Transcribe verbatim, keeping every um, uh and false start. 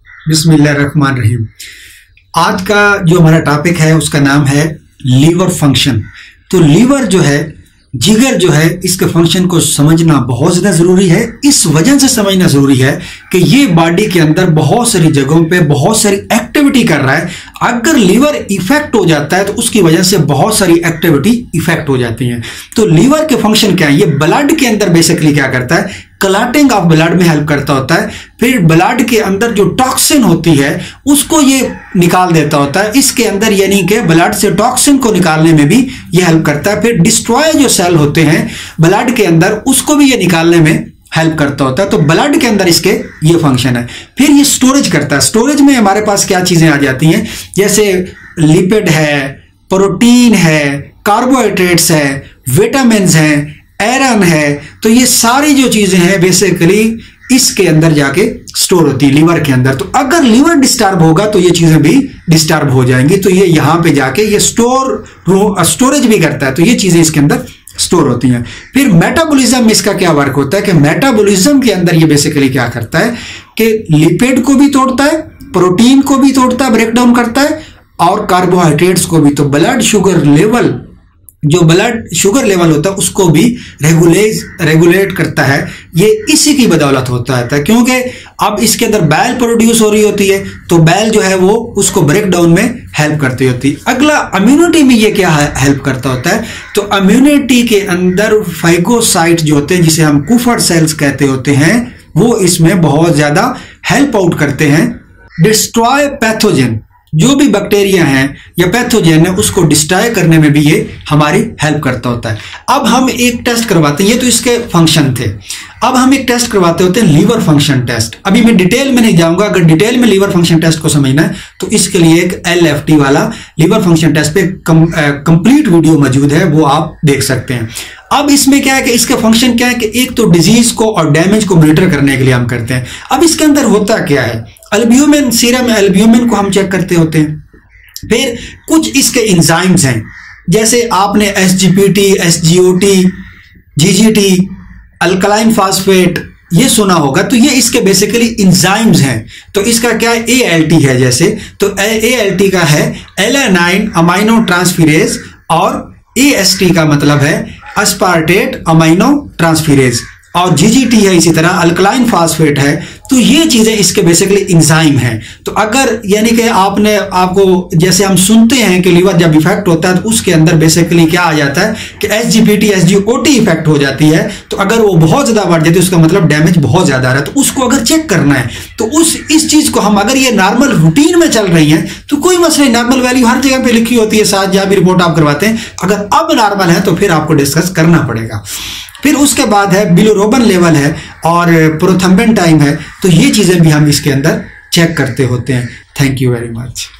बिस्मिल्लाहिर्रहमानिर्रहीम। आज का जो हमारा टॉपिक है उसका नाम है लीवर फंक्शन। तो लीवर जो है, जिगर जो है, इसके फंक्शन को समझना बहुत ज़्यादा ज़रूरी है। इस वजह से समझना ज़रूरी है कि ये बॉडी के अंदर बहुत सारी जगहों पे बहुत सारी एक्टिविटी कर रहा है। अगर लीवर इफेक्ट हो जाता है तो उसकी वजह से बहुत सारी एक्टिविटी इफेक्ट हो जाती हैं। तो लीवर के फंक्शन क्या है? ये ब्लड के अंदर बेसिकली क्या करता है? क्लॉटिंग ऑफ ब्लड में हेल्प करता होता है। फिर ब्लड के अंदर जो टॉक्सिन होती है उसको ये निकाल देता होता है इसके अंदर, यानी कि ब्लड से टॉक्सिन को निकालने में भी ये हेल्प करता है। फिर डिस्ट्रॉय जो सेल होते हैं ब्लड के अंदर उसको भी ये निकालने में हेल्प करता होता है। तो ब्लड के अंदर इसके ये फंक्शन है। फिर ये स्टोरेज करता है। स्टोरेज में हमारे पास क्या चीजें आ जाती हैं, जैसे लिपिड है, प्रोटीन है, कार्बोहाइड्रेट्स है, विटामिन हैं, आयरन है। तो ये सारी जो चीजें हैं बेसिकली इसके अंदर जाके स्टोर होती है लीवर के अंदर। तो अगर लीवर डिस्टर्ब होगा तो ये चीजें भी डिस्टर्ब हो जाएंगी। तो ये यहां पे जाके ये स्टोर स्टोरेज भी करता है। तो ये चीजें इसके अंदर स्टोर होती हैं। फिर मेटाबॉलिज्म में इसका क्या वर्क होता है कि मेटाबॉलिज्म के अंदर ये बेसिकली क्या करता है कि लिपिड को भी तोड़ता है, प्रोटीन को भी तोड़ता है, ब्रेक डाउन करता है, और कार्बोहाइड्रेट्स को भी। तो ब्लड शुगर लेवल, जो ब्लड शुगर लेवल होता है उसको भी रेगुलेट रेगुलेट करता है। ये इसी की बदौलत होता है, क्योंकि अब इसके अंदर बैल प्रोड्यूस हो रही होती है तो बैल जो है वो उसको ब्रेक डाउन में हेल्प करती होती है। अगला इम्यूनिटी में ये क्या हेल्प करता होता है? तो इम्यूनिटी के अंदर फाइगोसाइट जो होते हैं, जिसे हम कुफर सेल्स कहते होते हैं, वो इसमें बहुत ज्यादा हेल्प आउट करते हैं। डिस्ट्रॉय पैथोजन, जो भी बैक्टीरिया हैं या पैथोजन है उसको डिस्ट्रॉय करने में भी ये हमारी हेल्प करता होता है। अब हम एक टेस्ट करवाते हैं, ये तो इसके फंक्शन थे। अब हम एक टेस्ट करवाते होते हैं लीवर फंक्शन टेस्ट। अभी मैं डिटेल में नहीं जाऊंगा। अगर डिटेल में लीवर फंक्शन टेस्ट को समझना है तो इसके लिए एक एल एफ टी वाला लीवर फंक्शन टेस्ट पे कंप्लीट वीडियो मौजूद है, वो आप देख सकते हैं। अब इसमें क्या है कि इसके फंक्शन क्या है कि एक तो डिजीज को और डैमेज को मॉनिटर करने के लिए हम करते हैं। अब इसके अंदर होता क्या है, एल्ब्यूमिन, सीरम एल्ब्यूमिन को हम चेक करते होते हैं। फिर कुछ इसके एंजाइम्स हैं, जैसे आपने S G P T, S G O T, G G T, alkaline phosphate ये सुना होगा। तो ये इसके बेसिकली एंजाइम्स हैं। तो इसका क्या है, ए एल टी है जैसे, तो ए एल टी का है एलानाइन अमाइनो ट्रांसफेरेज, और ए एस टी का मतलब है अस्पार्टेट अमाइनो ट्रांसफेरेज, और जी जी टी है इसी तरह अल्कलाइन फास्फेट है। तो ये चीजें इसके बेसिकली एंजाइम हैं। तो अगर यानी कि आपने आपको जैसे हम सुनते हैं कि लीवर जब इफेक्ट होता है तो उसके अंदर बेसिकली क्या आ जाता है कि S G P T, S G O T effect हो जाती है। तो अगर वो बहुत ज्यादा बढ़ जाती है उसका मतलब डैमेज बहुत ज्यादा आ रहा है। तो उसको अगर चेक करना है तो उस इस चीज को हम, अगर ये नॉर्मल रूटीन में चल रही है तो कोई मसला नहीं, नॉर्मल वैल्यू हर जगह पे लिखी होती है, साथ जहां भी रिपोर्ट आप करवाते हैं। अगर अब नॉर्मल है तो फिर आपको डिस्कस करना पड़ेगा। फिर उसके बाद है बिलिरुबिन लेवल है और प्रोथ्रोम्बिन टाइम है। तो ये चीजें भी हम इसके अंदर चेक करते होते हैं। Thank you very much.